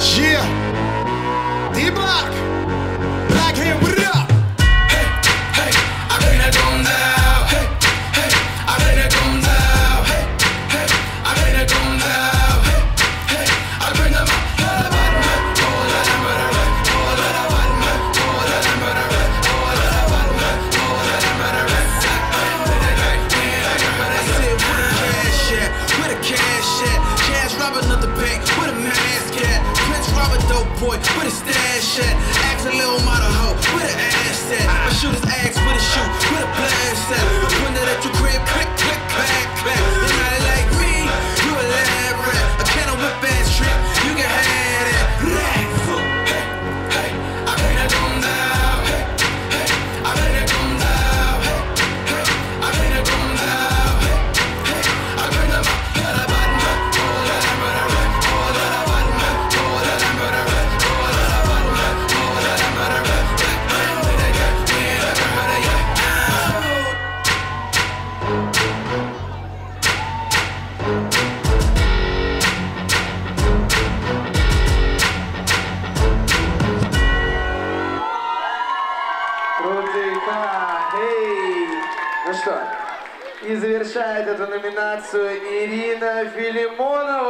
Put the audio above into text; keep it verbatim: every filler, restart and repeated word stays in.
Yeah, D-Block, Black Hand, what up? Hey, hey, I bring that gun down. Hey, hey, I bring that gun down. Hey, hey, I bring that gun down. Hey, hey, I bring that gun down. Boy, where the stash at? Ask a little model hoe, where the ass at? My shooters ask where the shoot, where the blast at? I point it at your crib, click, click, clack, clack. You're not like me, you a lab rat. A can of whip ass trip, you can have that. Hey, hey, I bring that gun down. Hey, hey, I bring that gun down. Hey, hey, I bring that gun down. Hey, hey, I bring that gun down. Крутяка, эй! Ну что, и завершает эту номинацию Ирина Филимонова.